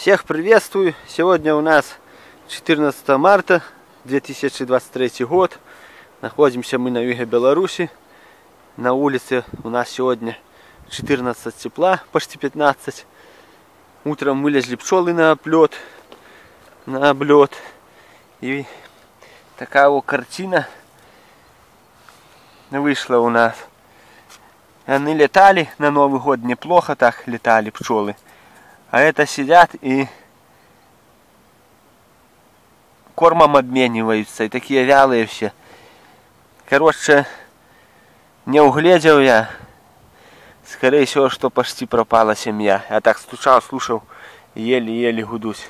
Всех приветствую! Сегодня у нас 14 марта 2023 год. Находимся мы на юге Беларуси. На улице у нас сегодня 14 тепла, почти 15. Утром вылезли пчелы на облет. И такая вот картина вышла у нас. Они летали на Новый год, неплохо так летали пчелы. А это сидят и кормом обмениваются. И такие вялые все. Короче, не углядел я. Скорее всего, что почти пропала семья. Я так стучал, слушал, еле-еле гудусь.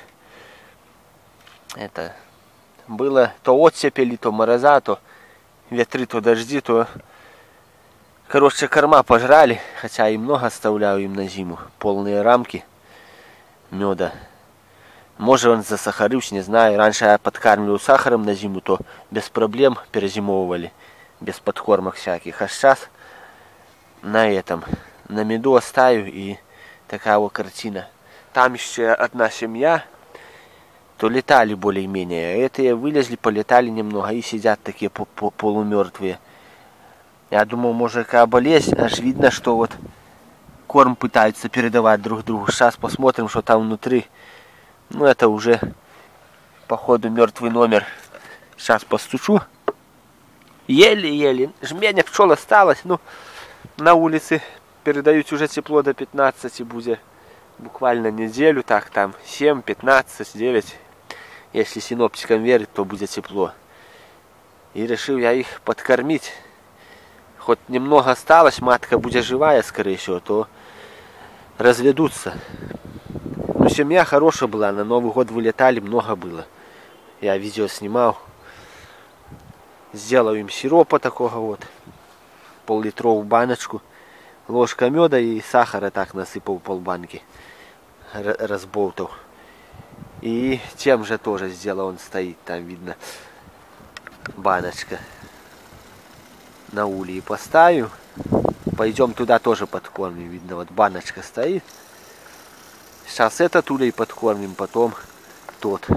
Это было то оттепели, то мороза, то ветры, то дожди, то... Короче, корма пожрали, хотя и много оставляю им на зиму. Полные рамки меда. Может, он засахарился, не знаю. Раньше я подкармливал сахаром на зиму, то без проблем перезимовывали. Без подкормок всяких. А сейчас на меду оставлю, и такая вот картина. Там еще одна семья, то летали более-менее. Эти вылезли, полетали немного и сидят такие полумертвые. Я думал, может, какая болезнь. Аж видно, что вот корм пытаются передавать друг другу. Сейчас посмотрим, что там внутри. Ну, это уже, походу, мертвый номер. Сейчас постучу. Еле-еле. Жменя пчел осталось. Ну, на улице передают уже тепло до 15. Будет буквально неделю. Так, там 7, 15, 9. Если синоптикам верить, то будет тепло. И решил я их подкормить. Хоть немного осталось, матка будет живая, скорее всего, то разведутся. Ну, семья хорошая была, на Новый год вылетали, много было. Я видео снимал. Сделал им сиропа такого вот. Пол-литровую баночку. Ложка меда и сахара так насыпал полбанки. Разболтал. И тем же тоже сделал, он стоит, там видно баночка. На улей поставлю. Пойдем туда тоже подкормим. Видно, вот баночка стоит. Сейчас этот улей подкормим, потом тот.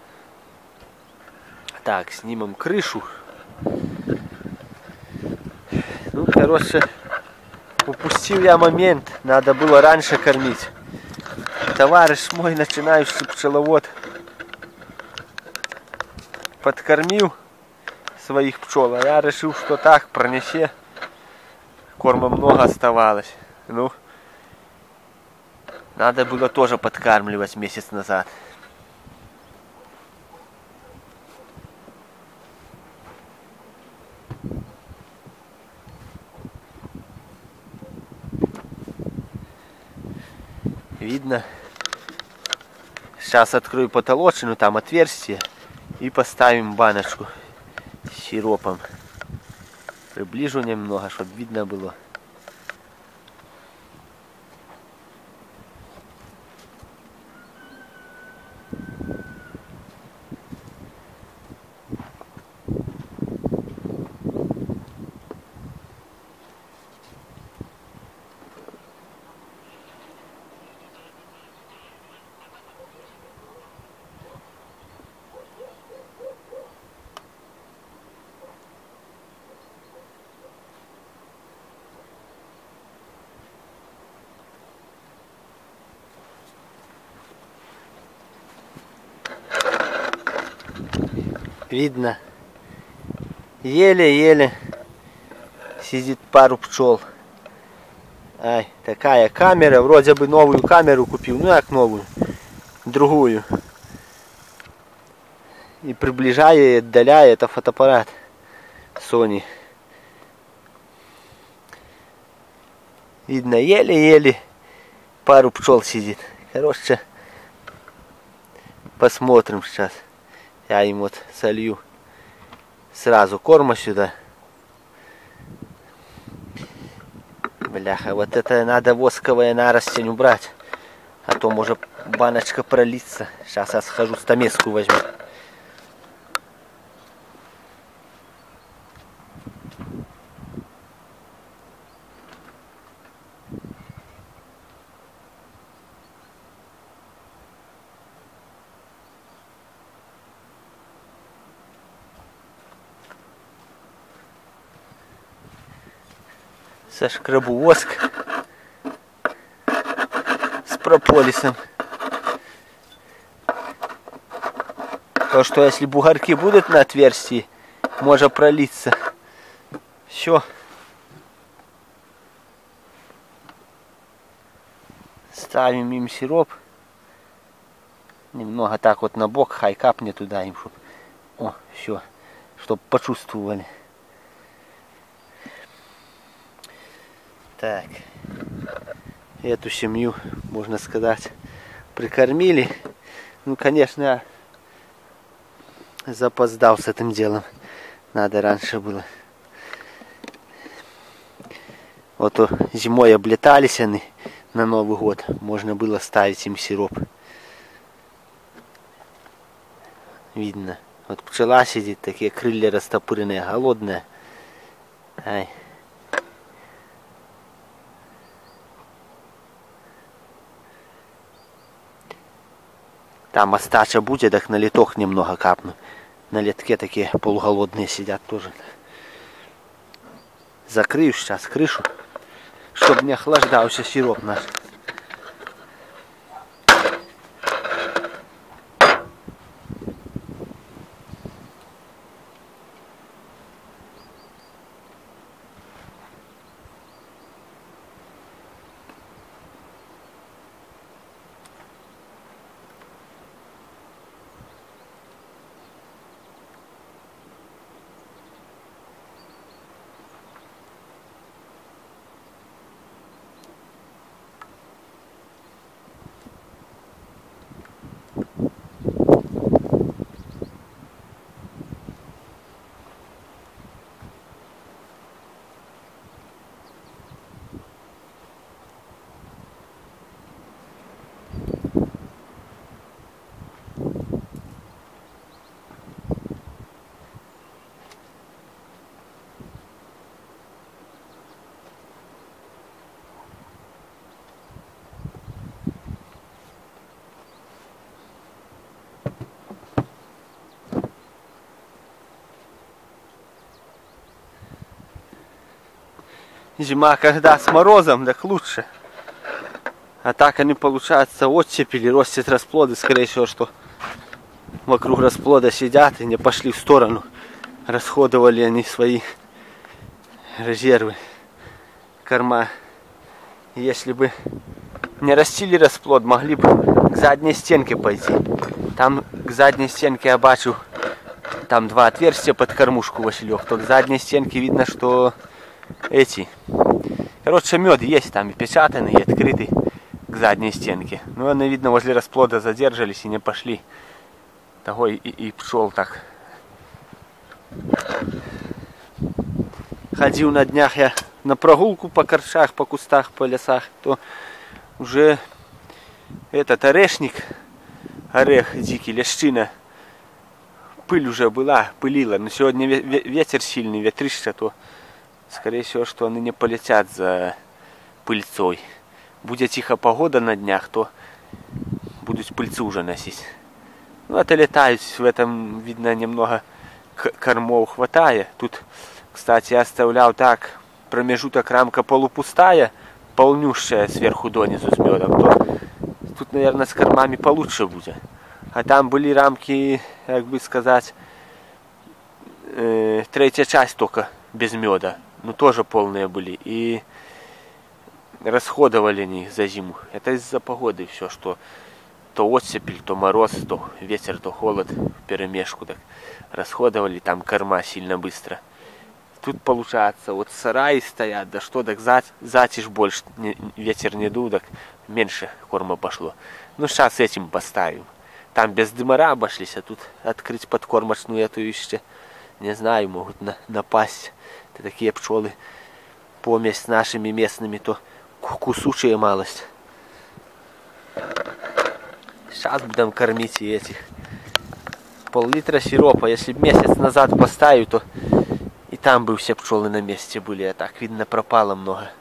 Так, снимем крышу. Ну, короче, упустил я момент. Надо было раньше кормить. Товарищ мой, начинающий пчеловод, подкормил своих пчел, а я решил, что так пронесе. Корма много оставалось. Ну, надо было тоже подкармливать месяц назад. Видно. Сейчас открою потолочину, там отверстие, и поставим баночку с сиропом. Приближу немного, чтобы видно было. Видно, еле-еле сидит пару пчел. Ай, такая камера, вроде бы новую камеру купил, ну как новую, другую. И приближаю, и отдаляю, это фотоаппарат Sony. Видно, еле-еле пару пчел сидит. Короче, посмотрим сейчас. Я им вот солью сразу корма сюда. Бляха, вот это надо восковая наростень убрать. А то может баночка пролиться. Сейчас я схожу, стамеску возьму. Сошкребу воск с прополисом. То, что если бугорки будут на отверстии, может пролиться. Все. Ставим им сироп. Немного так вот на бок, хай капнет туда им, чтоб... О, все. Чтоб почувствовали. Так. Эту семью, можно сказать, прикормили. Ну, конечно, я запоздал с этим делом. Надо раньше было. Вот зимой облетались они на Новый год. Можно было ставить им сироп. Видно. Вот пчела сидит, такие крылья растопыренные, голодная. Ай. Там остача будет, так на литок немного капну. На литке такие полуголодные сидят тоже. Закрою сейчас крышу, чтобы не охлаждался сироп наш. Зима, когда с морозом, так лучше. А так они, получается, оттепели, ростят расплоды, скорее всего, что вокруг расплода сидят и не пошли в сторону. Расходовали они свои резервы, корма. Если бы не растили расплод, могли бы к задней стенке пойти. Там к задней стенке я бачу, там два отверстия под кормушку, Василек. То к задней стенке видно, что эти... Короче, мед есть там и печатанный, и открытый к задней стенке. Но они, видно, возле расплода задержались и не пошли. Того и пчел так. Ходил на днях я на прогулку по корчах, по кустах, по лесах, то уже этот орешник, орех дикий, лещина, пыль уже была, пылила. Но сегодня ветер сильный, ветрище, то скорее всего, что они не полетят за пыльцой. Будет тихая погода на днях, то будут пыльцу уже носить. Ну, это летают, в этом, видно, немного кормов хватает. Тут, кстати, я оставлял так, промежуток рамка полупустая, полнющая сверху донизу с медом. То тут, наверное, с кормами получше будет. А там были рамки, как бы сказать, третья часть только без меда. Ну, тоже полные были. И расходовали они за зиму. Это из-за погоды все, что то оттепель, то мороз, то ветер, то холод вперемешку. Так расходовали там корма сильно быстро. Тут получается, вот сараи стоят, да что, так затишь больше, ветер не дул, так меньше корма пошло. Ну, сейчас этим поставим. Там без дымара обошлись, а тут открыть подкормочную эту еще, не знаю, могут напасть. Такие пчелы, помесь с нашими местными, то кусучие малость. Сейчас будем кормить и этих. Пол-литра сиропа. Если месяц назад поставил, то и там бы все пчелы на месте были. А так, видно, пропало много.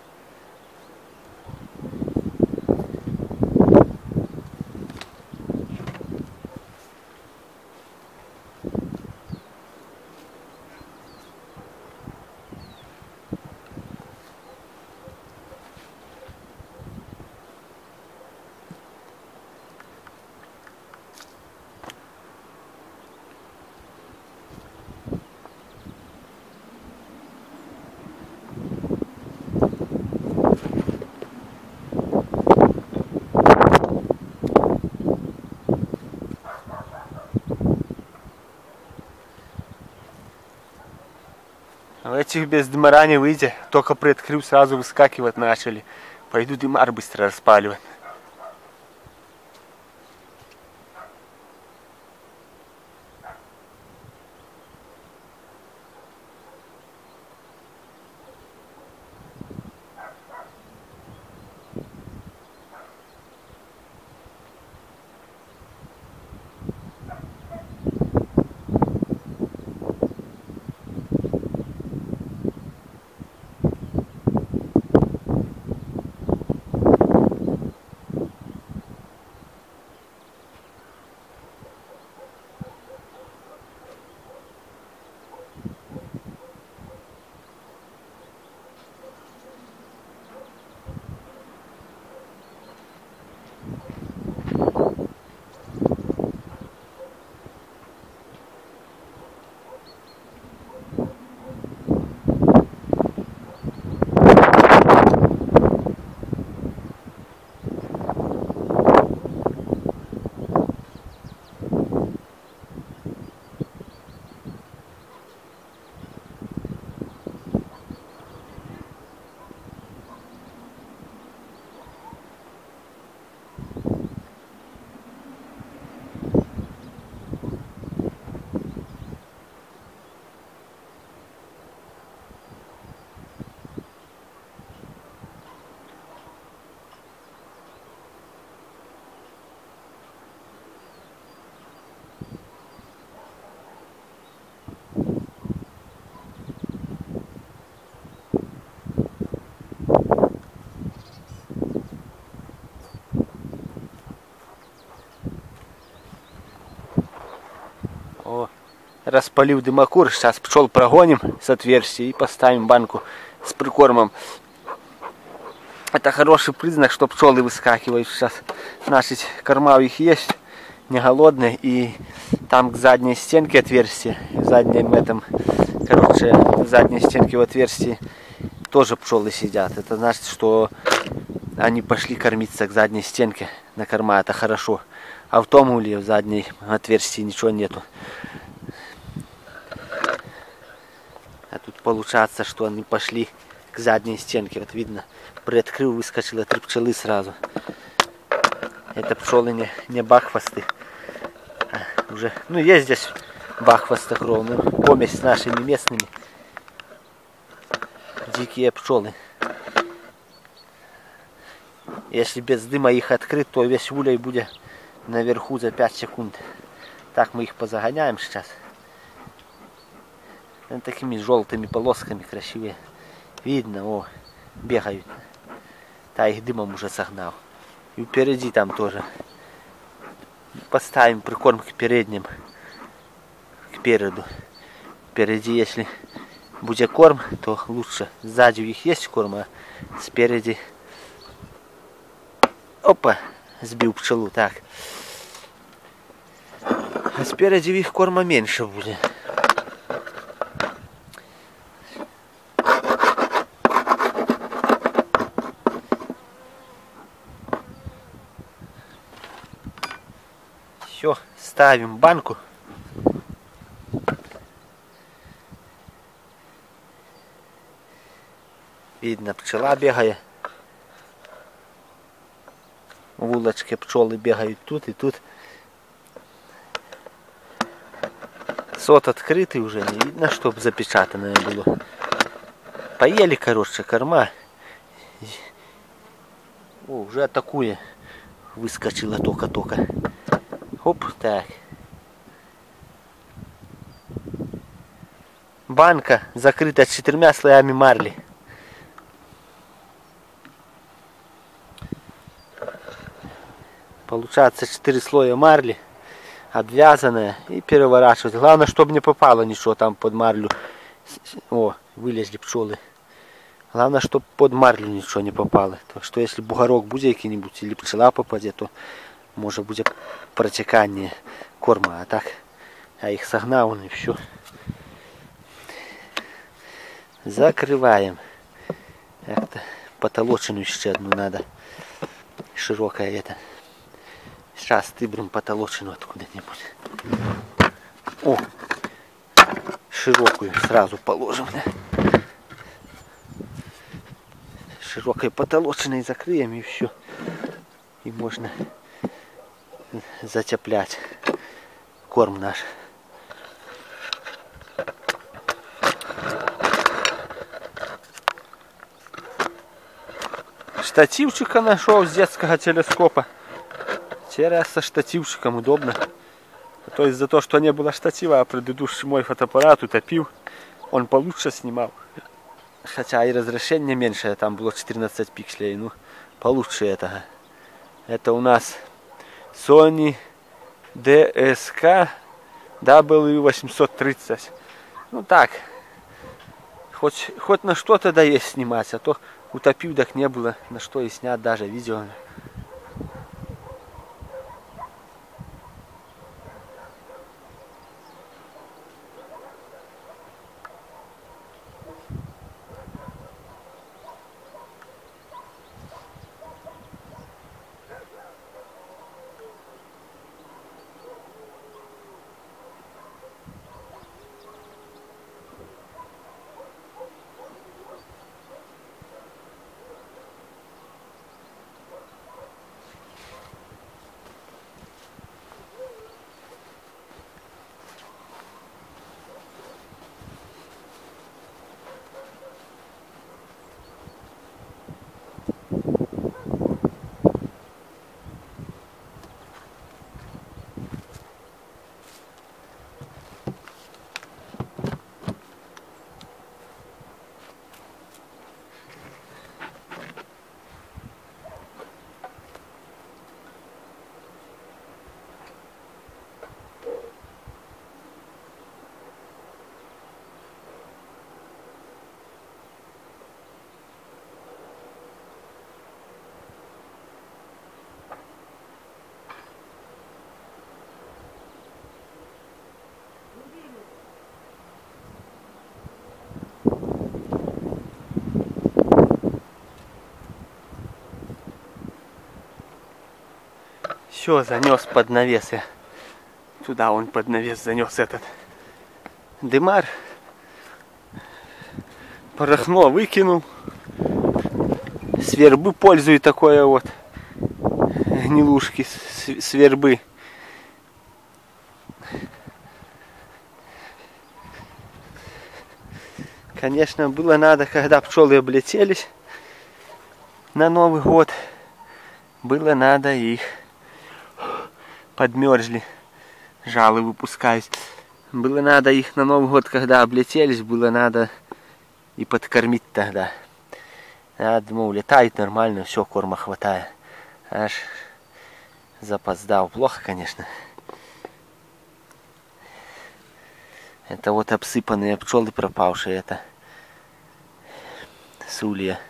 этих без дымара не выйдет. Только приоткрыл, сразу выскакивать начали. Пойду дымар быстро распаливать. О, распалил дымокур. Сейчас пчел прогоним с отверстия и поставим банку с прикормом. Это хороший признак, что пчелы выскакивают. Сейчас, значит, корма у них есть, не голодные. И там к задней стенке отверстие. В заднем этом, короче, в задней стенке в отверстии тоже пчелы сидят. Это значит, что они пошли кормиться к задней стенке на корма. Это хорошо. А в том улье, в задней отверстии ничего нету. А тут получается, что они пошли к задней стенке. Вот видно, приоткрыл, выскочило 3 пчелы сразу. Это пчелы не бахвасты. Уже, ну, есть здесь бахвастокровные, помесь с нашими местными. Дикие пчелы. Если без дыма их открыть, то весь улей будет наверху за 5 секунд. Так мы их позагоняем сейчас. Они такими желтыми полосками красивые. Видно, о, бегают. Та их дымом уже согнал. И впереди там тоже. Поставим прикорм к передним. К переду. Впереди, если будет корм, то лучше. Сзади у них есть корм, а спереди... Опа! Сбил пчелу, так. А спереди их корма меньше будет. Все, ставим банку. Видно, пчела бегает. В улочке пчелы бегают тут и тут. Сот открытый уже, не видно, чтобы запечатанное было. Поели, короче, корма. О, уже атакуя. Выскочила только-только. Хоп, так. Банка закрыта 4 слоями марли. Получается 4 слоя марли, обвязанная, и переворачивать. Главное, чтобы не попало ничего там под марлю. О, вылезли пчелы. Главное, чтобы под марлю ничего не попало. Так что если бугорок будет какой-нибудь или пчела попадет, то может будет протекание корма. А так я их согнал и все. Закрываем. Как-то потолочину еще одну надо. Широкая это. Сейчас тыбрем потолочину откуда-нибудь. О! Широкую сразу положим. Да? широкой потолочной закрыем и все. И можно затеплять корм наш. Штативчика нашел с детского телескопа. Теперь со штативчиком удобно. А то из-за того, что не было штатива, а предыдущий мой фотоаппарат утопил, он получше снимал. Хотя и разрешение меньшее, там было 14 пикселей, ну получше этого. Это у нас Sony DSK W830. Ну так, хоть на что-то да есть снимать, а то утопил, так не было на что и снять даже видео. Все, занес под навес я. Туда он под навес занес этот дымар. Порохно выкинул. С вербы пользую такое вот. Гнилушки с вербы. Конечно, было надо, когда пчелы облетелись на Новый год, было надо их подмерзли, жалы выпускаюсь. Было надо их на Новый год, когда облетелись, было надо и подкормить тогда. Я думал, летает нормально, все, корма хватает. Аж запоздал. Плохо, конечно. Это вот обсыпанные пчелы пропавшие, это с улья.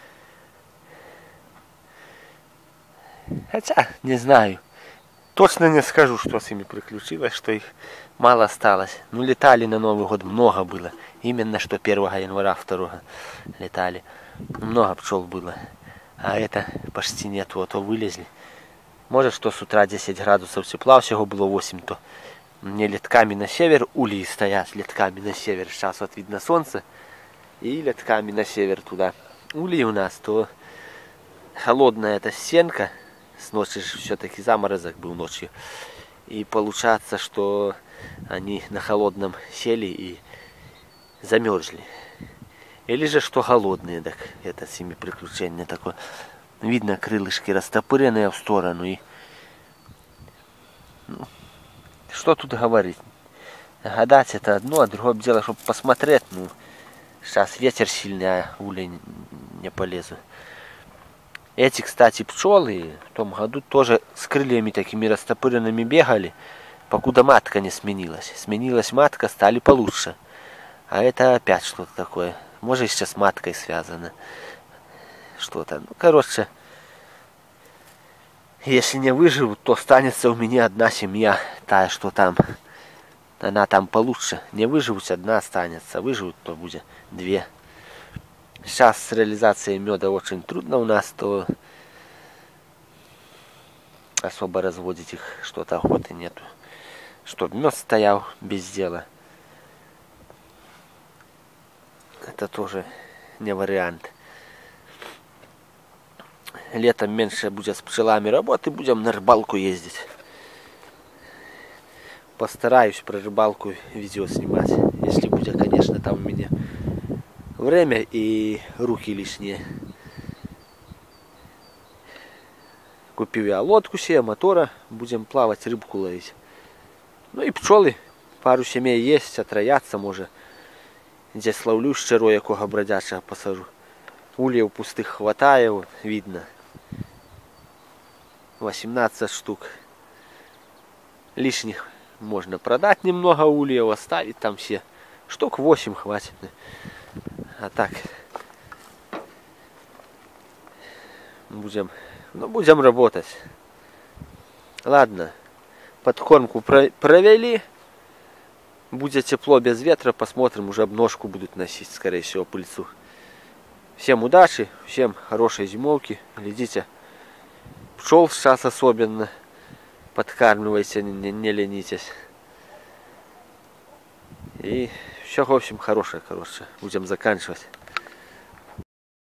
Хотя, не знаю. Точно не скажу, что с ними приключилось, что их мало осталось. Ну, летали на Новый год, много было. Именно что 1 января, 2 летали. Много пчел было. А это почти нет, вот, то вылезли. Может, что с утра 10 градусов тепла, всего было 8, то мне летками на север, ульи стоят летками на север. Сейчас вот видно солнце. И летками на север туда. Ульи у нас, то холодная эта стенка. С ночи все-таки заморозок был ночью. И получается, что они на холодном сели и замерзли. Или же что голодные, так это с ними приключение такое. Видно, крылышки растопыренные в сторону. И ну, что тут говорить? Гадать это одно, а другое дело, чтобы посмотреть. Ну, сейчас ветер сильный, а улей не полезу. Эти, кстати, пчелы в том году тоже с крыльями такими растопыренными бегали, покуда матка не сменилась. Сменилась матка, стали получше. А это опять что-то такое. Может, сейчас с маткой связано. Что-то. Ну, короче, если не выживут, то останется у меня одна семья. Та, что там. Она там получше. Не выживут, одна останется. Выживут, то будет 2. Сейчас с реализацией меда очень трудно у нас, то особо разводить их что-то охоты нету. Чтоб мед стоял без дела. Это тоже не вариант. Летом меньше будет с пчелами работы, будем на рыбалку ездить. Постараюсь про рыбалку видео снимать, если будет, конечно, там у меня время и руки лишние. Купил я лодку себе, мотора, будем плавать, рыбку ловить. Ну и пчелы, пару семей есть, отроятся, может. Здесь ловлю щиро, якого бродячего посажу. Ульев пустых хватает, вот, видно. 18 штук. Лишних можно продать немного ульев, оставить там все. Штук 8 хватит. А так будем работать. Ладно, подкормку провели. Будет тепло без ветра, посмотрим, уже обножку будут носить, скорее всего, пыльцу. Всем удачи, всем хорошей зимовки. Глядите, пчел сейчас особенно. Подкармливайте, не ленитесь. И все, в общем, хорошее, короче. Будем заканчивать.